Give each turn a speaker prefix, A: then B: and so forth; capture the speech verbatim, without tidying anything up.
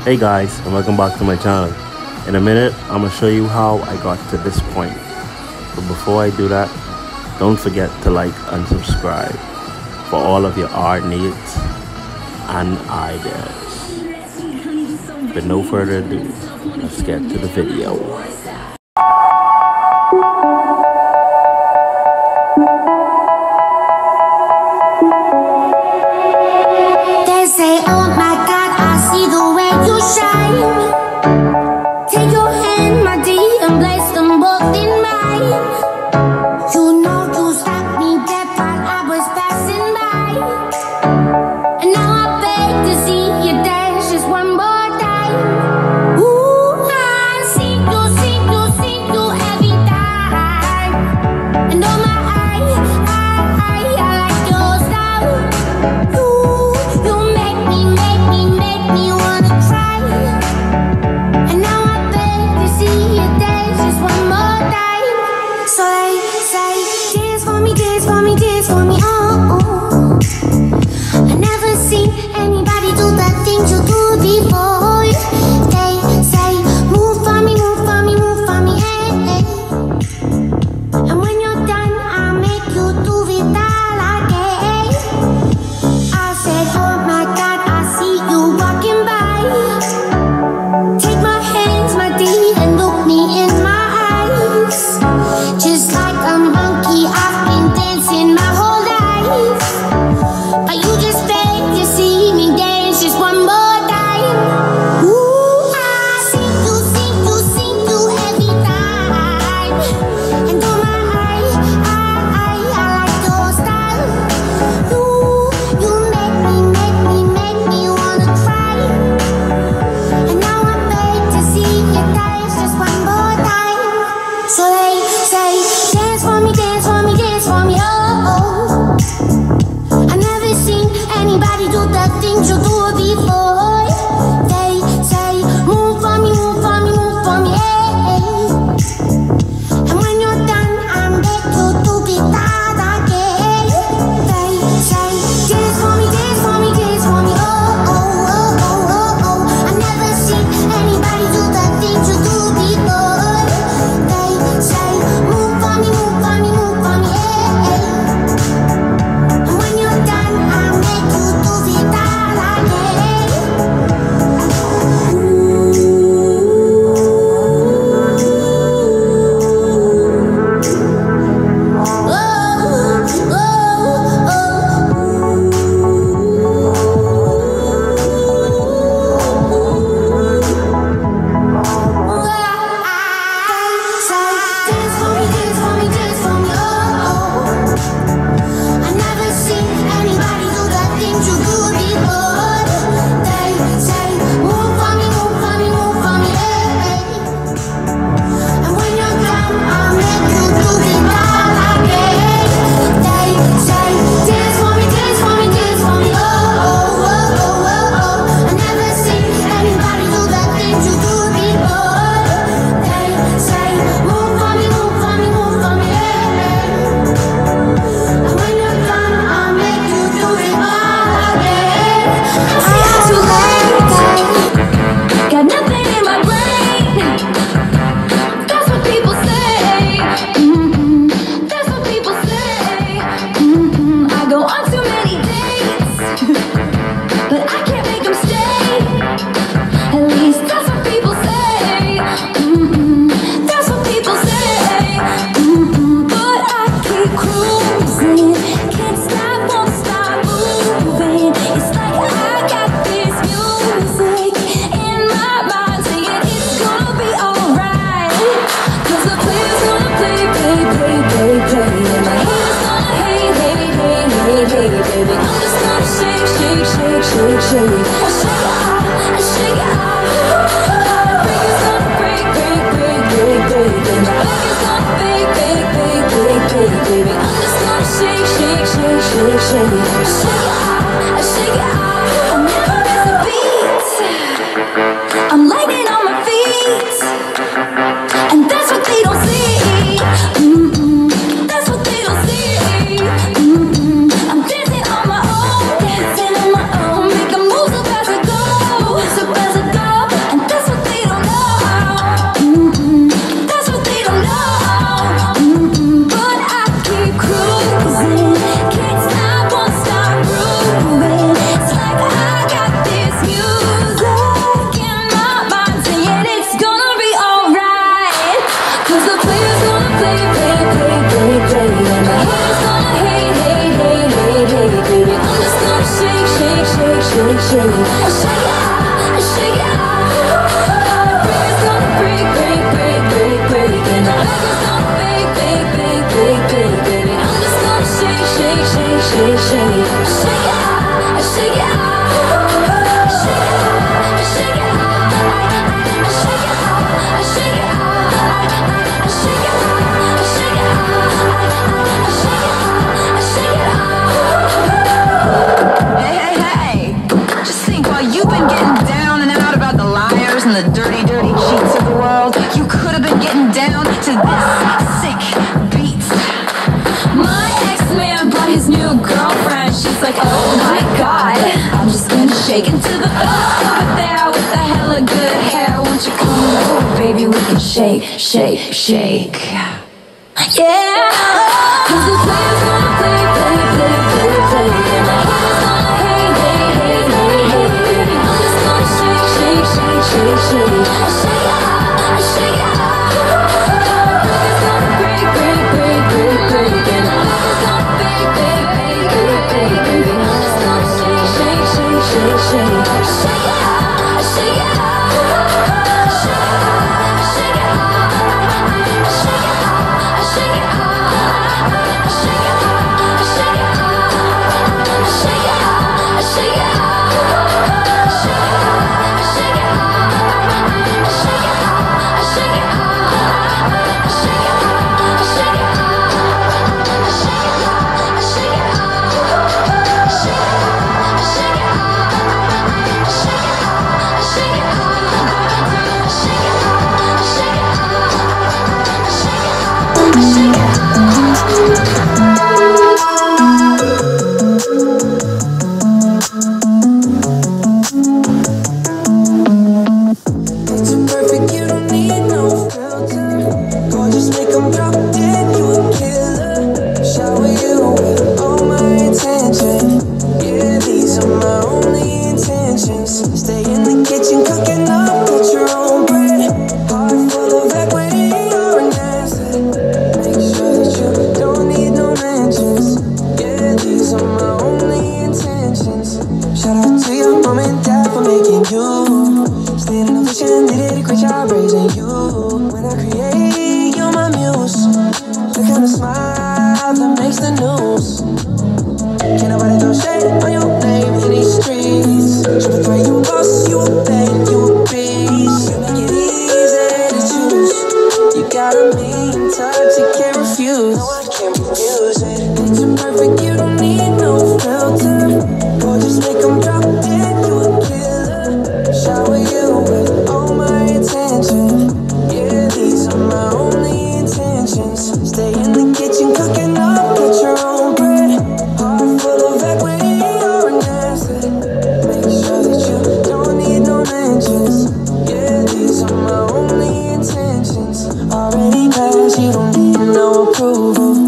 A: Hey guys, and welcome back to my channel. In a minute, I'm gonna show you how I got to this point. But before I do that, don't forget to like and subscribe for all of your art needs and ideas. With no further ado, let's get to the video.
B: They say, oh my God, I see the way you shine. Take your hand, my dear, and place them both in mine. You know you stopped me dead while I was passing by. And now I beg to see you dance just one more time. Ooh, I see you, see you, see you every time. And oh my, I, I, I, I like your style. You, you make me, make me, make me wanna cry. And now I beg to see you dance just shake, shake it out, shake it out. It's gonna break, break, break, break, break, and the records gonna break, break, break, break, break, baby. I'm just gonna shake, shake, shake, shake, shake, shake it out, shake it out.
C: The dirty, dirty cheats of the world, you could have been getting down to this sick beat.
B: My ex-man brought his new girlfriend. She's like, oh my god, I'm just gonna shake into the over there with the hella good hair. Won't you come over, baby? We can shake, shake, shake. Yeah, cause the player's gonna play, play, play, play, play, and the haters gonna hate, hate, hate, hate, hate, baby. I'm just gonna shake, shake, shake, shake, shake. I shake it out, I shake it out. It's gonna break, break, break, break, break, and the haters gonna bake, bake, bake, bake, bake, baby. I'm just gonna shake, shake, shake, shake, shake. I shake it out, I shake it out. Shake it out, I shake it out. I shake it out, I shake it out. I shake it out, I shake it out. I shake it out, I shake it out.
D: You don't need no approval.